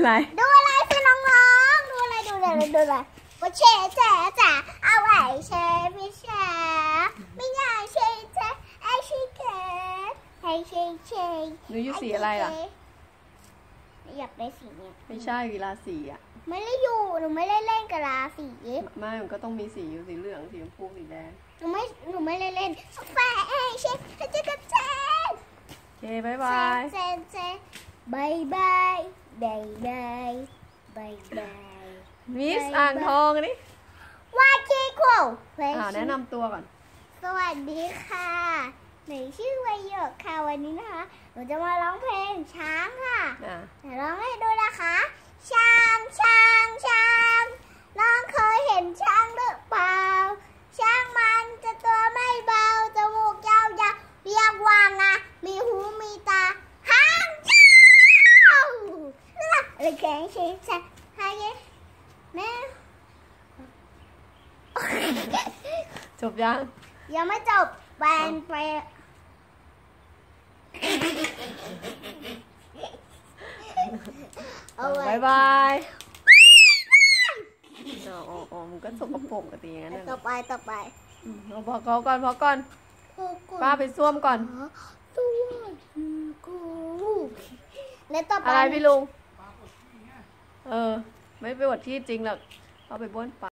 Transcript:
อะไรดูอะไรสิน้องๆดูอะไรว่าเช่จ๋าเอาไว้เช่ไม่ใช่ไม่ง่ายเช่จ๋าไอชิเกตไอเช่หนูอยู่สีอะไรล่ะอยากได้สีเนี้ยไม่ใช่กีฬาสีอ่ะไม่ได้อยู่หนูไม่ได้เล่นกีฬาสีไม่มันก็ต้องมีสีอยู่สีเหลืองสีชมพูสีแดงหนูไม่ได้เล่นแฟนเช่จะกระเจนโอเคบายบายบายบายมิสอ่างทองนี่ว่าคีโก้แนะนำตัวก่อนสวัสดีค่ะหนูชื่อวายโยกค่ะวันนี้นะคะหนูจะมาร้องเพลงช้างค่ะเดี๋ยวร้องให้ดูนะคะช้างน้องเคยเห็นช้างหรือเปล่าช้างมันจะตัวไม่เบาจมูกยาวเรียกว่าไงมีหูมีตาหางยาวอะไรแกงชี้ให้แม่จบยังไม่จบแบนไปบายบายมันก็สกปรกกันอย่างนั้นต่อไปพอก่อนป้าไปซ่วมก่อนแล้วต่อไปอะไรพี่ลุงไม่ไปบวชที่จริงหรอกเอาไปบ้วนปาก